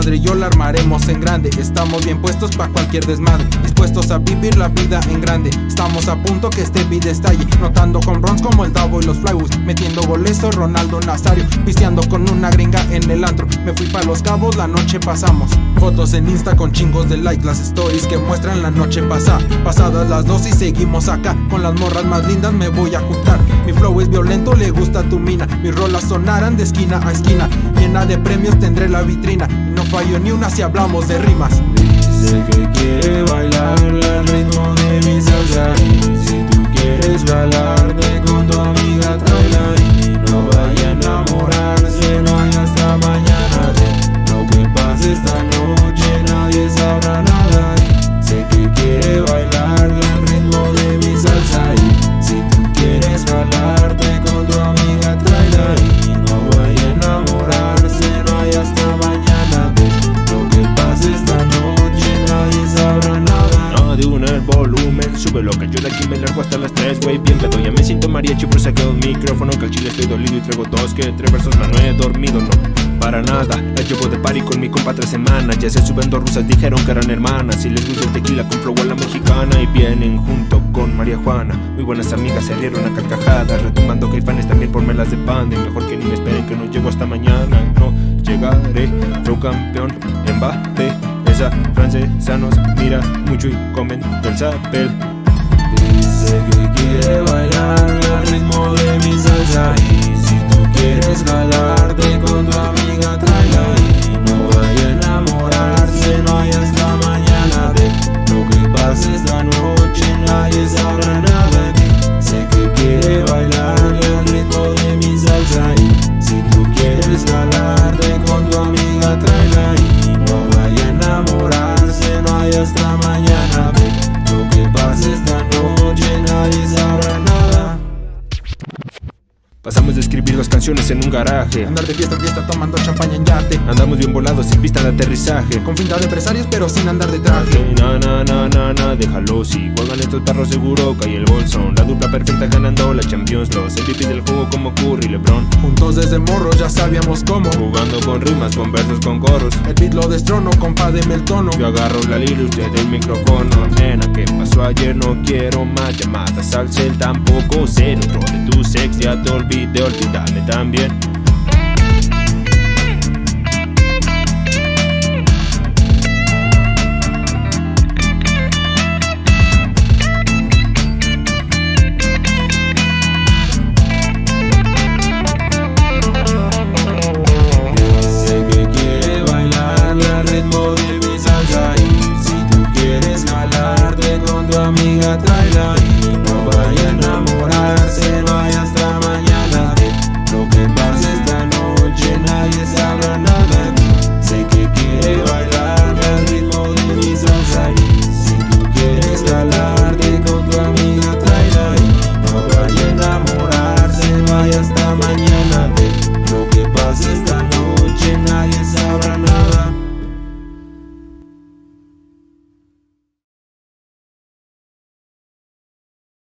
desmadre, yo la armaremos en grande. Estamos bien puestos pa' cualquier desmadre, dispuestos a vivir la vida en grande. Estamos a punto que este beat estalle, notando con bronce como el Davo y los Flywoods, metiendo golesos Ronaldo Nazario, pisteando con una gringa en el antro. Me fui pa' Los Cabos, la noche pasamos, fotos en Insta con chingos de like, las stories que muestran la noche pasada. Pasadas las 2 y seguimos acá, con las morras más lindas me voy a juntar. Mi flow es violento, le gusta tu mina, mis rolas sonarán de esquina a esquina, llena de premios tendré la vitrina, y no fallo ni una si hablamos de rimas. Dice que quiere bailar al ritmo de mi salsa, y si tú quieres jalarte con tu amiga tráela, y no vaya a enamorarse, no hay hasta mañana de lo que pase esta noche, nadie sabrá nada. Sé que quiere bailar al ritmo de mi salsa, y si tú quieres jalarte con tu amiga tráela, y no vaya a enamorarse, no hay hasta mañana de lo que pase esta noche, nadie sabrá nada. No, de una el volumen, súbelo que yo de aquí me largo hasta las 3, güey. Bien pedo, ya me siento mariachi, pero saqueo el micrófono, que al chile estoy dolido y traigo 2 que 3 versos, más no he dormido, no. Para nada, la llevo de party con mi compa 3 semanas. Ya se suben 2 rusas, dijeron que eran hermanas. Si les gusta el tequila con flow a la mexicana, y vienen junto con María Juana. Muy buenas amigas, se rieron a carcajadas, retumbando Caifanes también por melas de pan. Y mejor que ni me esperen que no llego hasta mañana. No llegaré, flow campeón, Mbappé. Esa francesa nos mira mucho y comen del zapel. Dice que quiere bailar al ritmo de mi salsa, y si tú quieres jalarte con tu amiga tráela, y no vaya a enamorarse, no hay hasta mañana de lo que pase esta noche, nadie sabrá nada. Sé que quiere bailar al ritmo de mi salsa, y si tú quieres jalarte con tu amiga tráela, y no vaya a enamorarse, no hay hasta mañana de lo que pase esta noche, nadie sabrá nada. Pasamos de escribir 2 canciones en un garaje, Andar de fiesta en fiesta tomando champaña en yate, andamos bien volados sin pista de aterrizaje, con finta de empresarios pero sin andar de traje. Na, déjalo, si juegan estos perros seguro cae el gol. Son la dupla perfecta ganando la Champions, los MVPs del juego como Curry y LeBron. Juntos desde morros ya sabíamos cómo, Jugando con rimas, con versos, con coros. el beat lo destrono, compa deme el tono. Yo agarro la lira y usted el micrófono. Nena, ¿qué pasó ayer? No quiero más llamadas al cel, tampoco ser otro de tus ex. Ya te olvidé, olvídame también.